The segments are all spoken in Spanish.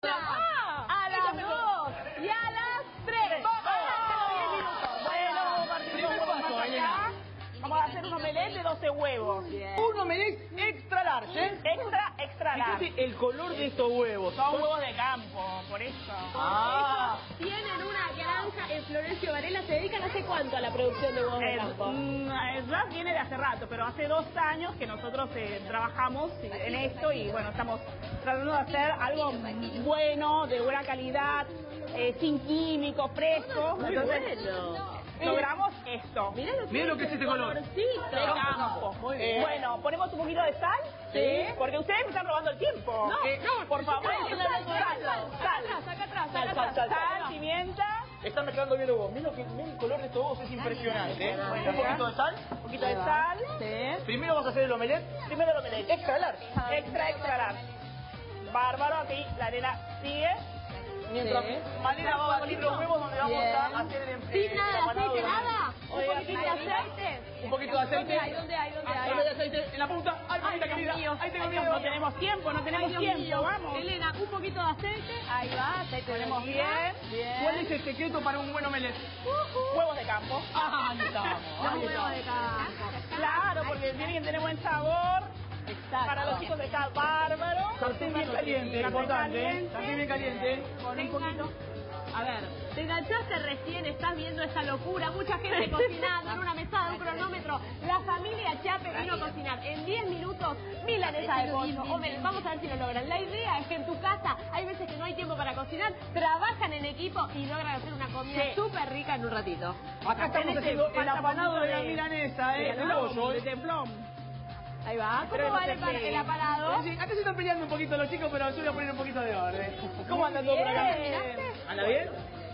fecha a las 2 y a las 3. Vamos a hacer un omelette de 12 huevos. Bien. Un omelette extra large, ¿eh? Extra large. Fíjate el color de estos huevos. Son huevos de campo, por eso. Tienen una granja en Florencio Varela. ¿Se dedican hace cuánto a la producción de huevos de campo? Ya viene de hace rato, pero hace 2 años que nosotros trabajamos en esto y bueno, estamos tratando de hacer algo bueno, de buena calidad, sin químicos, fresco. Entonces, logramos esto. Miren lo que es este color. De campo. Muy bien. Bueno, ponemos un poquito de sal. Sí. Porque ustedes me están robando el tiempo. No, por favor. Sal, pimienta. Están mezclando bien los huevos. Miren el color de estos huevos, es impresionante, ¿eh? Un poquito de sal. Un poquito de sal. Sí. Primero vamos a hacer el omelette. Primero el omelette. Extra large. Extra large. Bárbaro, aquí la arena sigue. Mientras Malena va a batir los huevos donde vamos a hacer el ¿Sin nada de aceite, nada? ¿Un poquito de aceite? Un poquito de aceite. ¿Dónde hay? Dame de aceite en la punta. Ay, mamita querida. Ahí tengo miedo. No tenemos tiempo, vamos. Elena, un poquito de aceite. Ahí va, aceite. Ponemos bien. ¿Cuál es el secreto para un buen omelette? Huevos de campo. Ahí estamos. Los huevos de campo. Claro, porque tienen que tener buen sabor. Exacto. Para los chicos está bárbaro. Sartén bien caliente, importante. Sartén bien caliente. Con un poquito. A ver, te enganchaste recién, estás viendo esa locura, mucha gente cocinando en una mesada, un cronómetro. La familia Chape vino a cocinar en 10 minutos milanesa de pollo. Hombre, vamos a ver si lo logran. La idea es que en tu casa hay veces que no hay tiempo para cocinar, trabajan en equipo y logran hacer una comida súper rica en un ratito. Acá estamos haciendo el apanado de la milanesa, de pollo, de templón. Ahí va. ¿Cómo va el apanado? Sí, acá se están peleando un poquito los chicos, pero yo voy a poner un poquito de orden. ¿Cómo andan todos por acá? ¿Anda bien?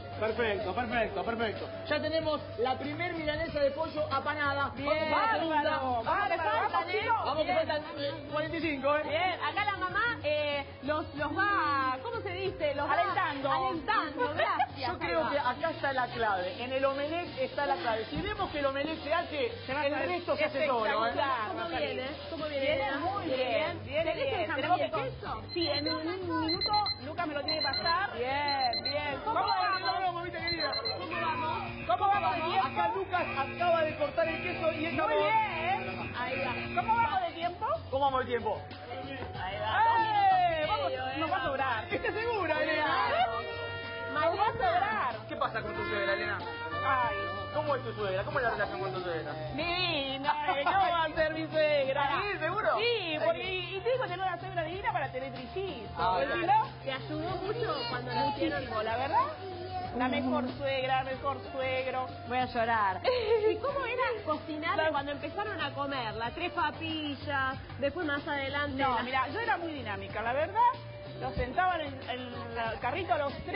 Perfecto. Ya tenemos la primer milanesa de pollo apanada. Bien, Vamos a que faltan 45, ¿eh? Bien, acá la mamá los va, ¿cómo se dice? Los alentando. Alentando, gracias. Yo creo que acá está la clave. En el omelette está la clave. Si vemos que el omelette se hace, el resto se hace solo, ¿eh? ¿Cómo viene? Viene muy bien. ¿Tenés el jamón y el queso? Sí, en un minuto Lucas me lo tiene que pasar. Bien. ¿Cómo vamos, mamita querida? ¿Cómo vamos de tiempo? Acá Lucas acaba de cortar el queso y el jamón. Muy bien. Ahí va. ¿Cómo vamos de tiempo? ¿Cómo vamos de tiempo? Ahí va. Nos va a sobrar. ¿Estás segura, Elena? Nos va a sobrar. ¿Qué pasa con tu suegra, Elena? Ay. ¿Cómo es tu suegra? ¿Cómo es la relación con tu suegra? Divina, ¿cómo va a ser mi suegra? ¿Sí, seguro? Sí, porque y te dijo tener una suegra divina para tener trillizos. ¿Te ayudó mucho cuando nacieron? Muchísimo, la verdad. La mejor suegra, mejor suegro. Voy a llorar. ¿Y cómo era cocinar cuando empezaron a comer? Las 3 papillas, después más adelante... No, mira, yo era muy dinámica, la verdad. Los sentaban en el carrito los 3,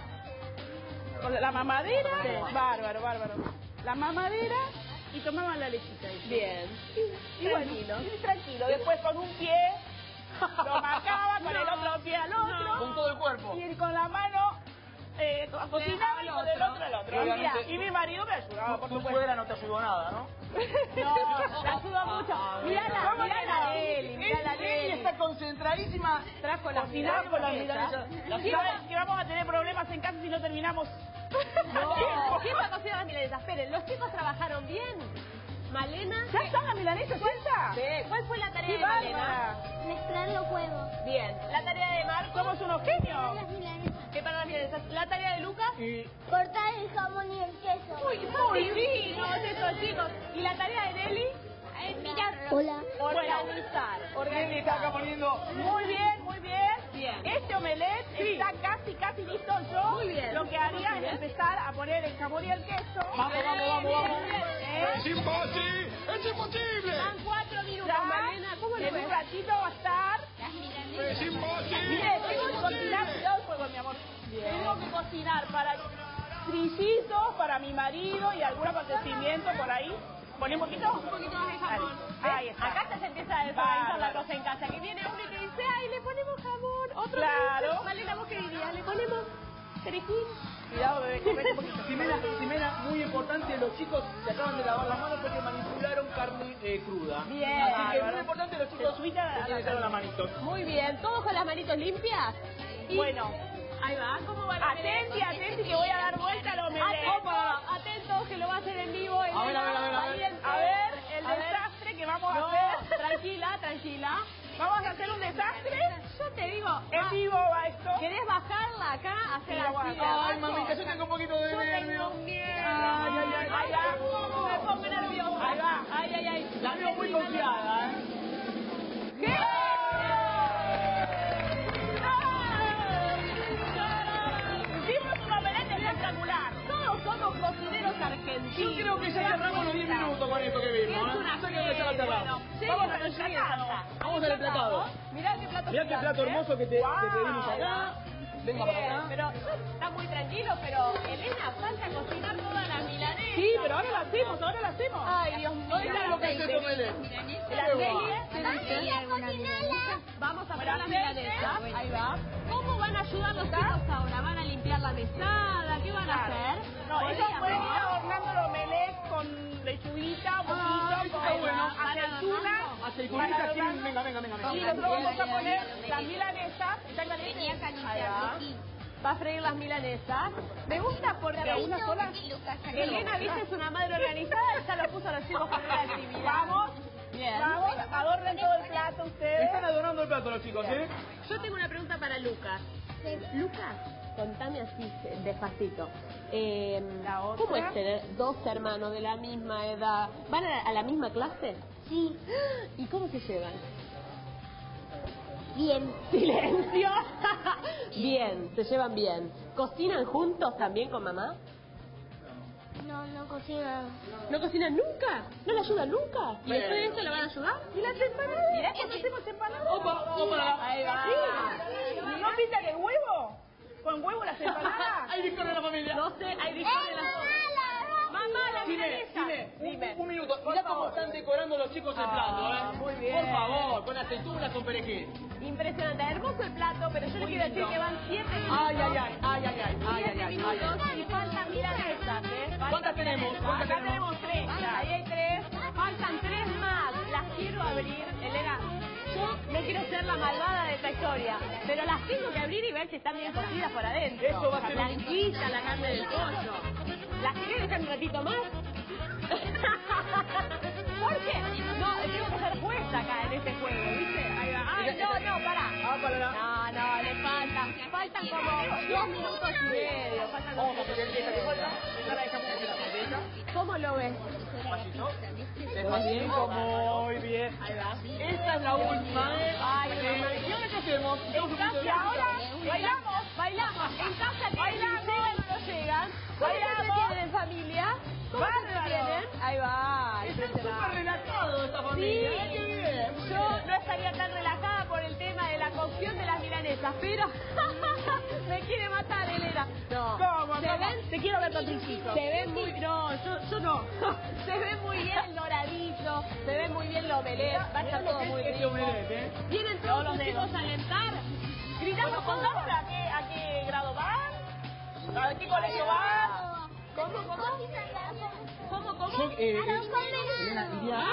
con la mamadera. Sí. Bárbaro. La mamadera y tomaban la lechita. Bien. Y tranquilo. Tranquilo. Después con un pie lo marcaba, con el otro pie al otro. Con todo el cuerpo. Y con la mano cocinaba y con el otro al otro. Y mi marido me ayudaba, por Tu supuesto. suegra no te ayudó nada, ¿no? No, me ayudó mucho. Mirá la Leli. Ella está concentradísima. Trajo la Cocinando con las milanesas. Que vamos a tener problemas en casa si no terminamos. No, ¿quién va a cocinar las milanesas? Esperen, ¿los chicos trabajaron bien? ¿Malena? ¿Ya están las milanesas hechas? Sí. ¿Cuál fue la tarea ¡Qué de Malena? bárbara! Mezclar los huevos. Bien. ¿La tarea de Marco? Somos unos genios. Las milanesas. ¿Qué para las milanesas? ¿La tarea de Lucas? Cortar el jamón y el queso. Muy divinos estos chicos. ¿Y la tarea de Nelly? Mirarlo. Hola. Organizar. Nelly está acá poniendo. Muy bien, muy bien. Bien. Este omelette está casi listo. Yo Muy bien. lo que haría es empezar a poner el jamón y el queso. Vamos. ¡Es imposible! Van 4 minutos, Ya, Malena. ¿Cómo le en un ves? ratito va a estar. ¡Es imposible! Mire, tengo que cocinar, cuidado el fuego, mi amor. Tengo que cocinar para trillizos, para mi marido y algún acontecimiento por ahí. ¿Poné un poquito? Un poquito más de jamón. Ahí está. Acá ya se empieza a desorganizar la cosa en casa. Que viene uno y te dice, ay, le ponemos jamón. Otro Claro. le dice, Malena, ¿vos qué dirías? Le ponemos perejil. Cuidado, bebé, comete un poquito. Ximena, muy importante, los chicos se acaban de lavar las manos porque manipularon carne cruda. Bien. Así que es muy importante, los chicos Jesuita, utilizaron las manitos. Muy bien. ¿Todos con las manitos limpias? Bueno. Ahí va, ¿cómo va? Atenti, que voy a dar vuelta a lo Atentos, que lo va a hacer en vivo. A ver. A ver, el desastre que vamos a hacer. Tranquila. ¿Vamos a hacer un desastre? Yo te digo, En vivo va esto. ¿querés bajarla acá? Hacer Sí, así. Ay, mamita, yo tengo un poquito de nervio. Ay, Me pongo nerviosa. Ahí va. Ay. La veo muy confiada, ¿eh? ¿Qué? Hicimos un omelette espectacular. Todos somos cocineros argentinos. Yo creo que ya cerramos los 10 minutos con esto que vimos, Es ¿eh? una Yo creo que ya la cerramos. Vamos a conseguir salsa. Vamos al emplatado. Mirá qué plato Mirá qué plato gigante. hermoso que te dimos acá. Venga para Bien, acá. pero está muy tranquilo, pero Elena, falta cocinar toda la milanesa. Sí, pero ahora la hacemos. Ay, Dios mío. Mirá lo que es este omelette. Vamos a poner la milanesa. Ahí va. ¿Cómo van a ayudar los chicos ahora? ¿Van a limpiar la mesada? ¿Qué van a hacer? No, ellos pueden ir adornando el omelette con lechuguita, un poquito, está bueno. aceituna. Aceitunitas aquí. Venga. Y nosotros vamos a poner las milanesas. ¿Están calientes? Ahí va. Va a freír las milanesas. Me gusta porque ¿De una sola? Elena, viste, es una madre organizada, ya lo puso a los chicos con una actividad. Vamos. Bien. Vamos, adornen todo el plato ustedes. Están adornando el plato los chicos, ¿eh? Yo tengo una pregunta para Lucas. Lucas, contame así despacito. La otra. ¿Cómo es tener dos hermanos de la misma edad? ¿Van a la misma clase? Sí, ¿Y cómo se llevan? bien. Silencio. Bien, se llevan bien. ¿Cocinan juntos también con mamá? No cocina. ¿No cocinan nunca? ¿No le ayudan nunca? ¿Y después de esto le van a ayudar? ¿Y las empanadas? Mirá cuando hacemos empanadas. Opa. Ahí va. Sí. ¿No pintan el huevo? ¿Con huevo las empanadas? Hay discordia en la familia. No sé, hay discordia en la Mamá, la milanesa. Dime, un minuto. Mirá cómo están decorando los chicos el plato, ¿eh? muy bien. Por favor, con aceitunas, con perejil. Impresionante, hermoso el plato, pero yo les quiero decir que van 7 minutos. Ay. Y faltan milanesas, ¿eh? ¿Cuántas tenemos? Acá tenemos 3. Ahí hay 3. Faltan 3 más. Las quiero abrir. Elena, yo no quiero ser la malvada de esta historia, pero las tengo que abrir y ver si están bien cocidas por adentro. Eso va a ser blanquita la carne del pollo. ¿Las querés dejar un ratito más? ¿Por qué? No, tengo que ser jueza acá en este juego, ¿viste? Ahí va. Ay, no, pará. No, le faltan como 2 minutos y medio. Faltan Vamos a hacer el falta. Esta la dejamos en la bandeja. ¿Cómo lo ves? Despacito. Despacito, muy bien. Ahí va. Esta es la última, ¿eh? Ay, ¿Y ahora qué hacemos? Y ahora bailamos. En casa llegan o no llegan. ¿Cómo se tienen en familia? ¿Cómo se tienen? Ahí va. Está súper Impresionante. relajado esta familia. Sí. ¿eh? ¡Qué bien! Yo no estaría tan relajada por el tema de la cocción de las milanesas, pero me quiere matar, Elena. No. ¿Cómo? ¿Se ven? Te quiero ver con tricito. Se ven muy... No, yo no. Se ve muy bien el doradito, se ve muy bien lo omelette, va a estar todo muy Este rico. omelette, ¿eh? ¿Vienen todos los chicos a alentar? Gritamos con todos. Laura, ¿a qué grado van? ¿A qué colegio van? ¿Cómo? Yo, Elena,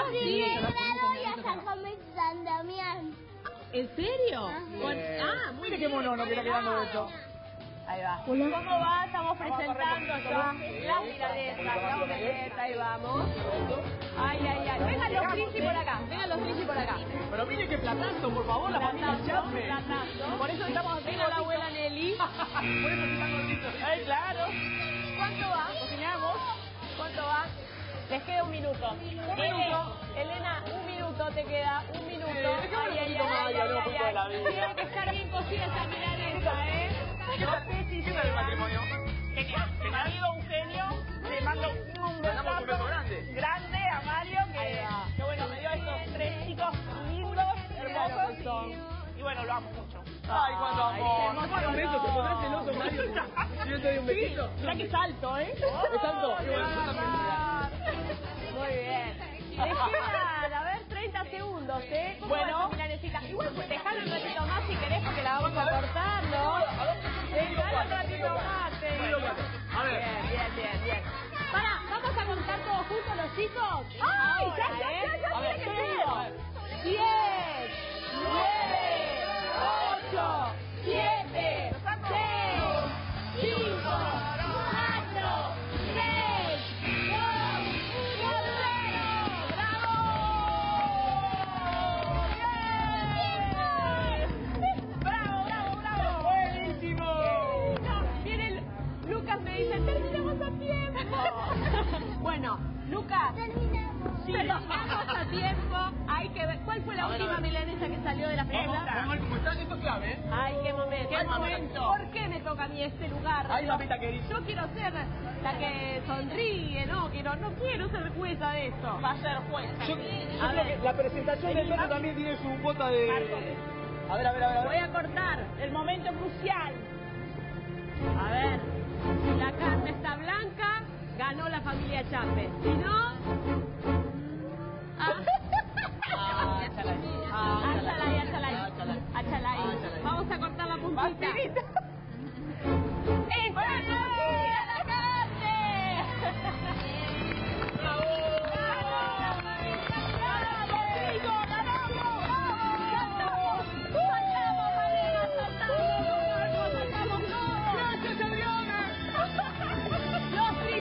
San Damián. ¿En serio? Muy Mire qué monono que está quedando esto. Ahí va. ¿Cómo va? Estamos presentando ya las milanesas, la omelette, ahí vamos. Ay. Vengan los Trinchi por acá, Pero mire qué platazo, por favor, la familia Chapme. Platazo. Por eso estamos viendo a la abuela Nelly. Por eso están gorditos. Ay, claro. ¿Cuánto va? Cocinamos. ¿Cuánto va? Les queda 1 minuto. Elena, 1 minuto te queda, 1 minuto. déjame un poquito más, ya veo poco de la vida. Tiene que estar bien cocida esa milanesa, ¿eh? ¿Qué tal el matrimonio? Que me ha habido un genio. Le mando un Mandamos un beso grande a Mario, que bueno, me dio estos 3 chicos lindos, hermosos. Y bueno, lo amo mucho. Ay, cuánto amor. Bueno, beso, ¿te pondrás celoso, Mario? Si yo te doy un besito. Mira que salto, ¿eh? ¿Es tanto? Qué bueno, yo también. Muy bien. Les quedan, a ver, 30 segundos, ¿eh? ¿Cómo Bueno. va esa milanesita? Igual pues dejalo un ratito más si querés porque la vamos a cortar, ¿no? Dejalo un ratito más, A ver. Bien. Pará, ¿vamos a contar todos juntos los chicos? ¡Ay, Ahora, ya! A ver, ¡Mira que a ver. 10, 9, 8, 7, imposible. Pero vamos a tiempo, hay que ver. ¿Cuál fue la última milanesa que salió de la fiesta? Vamos a ver cómo están, esto es clave, ¿eh? Ay, qué momento. ¡Qué momento! ¿Por qué me toca a mí este lugar? Ay, mamita querida. Yo quiero ser la que sonríe, no quiero ser jueza de esto. Va a ser jueza. Yo creo que la presentación del plato también tiene su cuota de... A ver. Voy a cortar. El momento crucial. A ver, si la carne está blanca, ganó la familia Chape. Si no,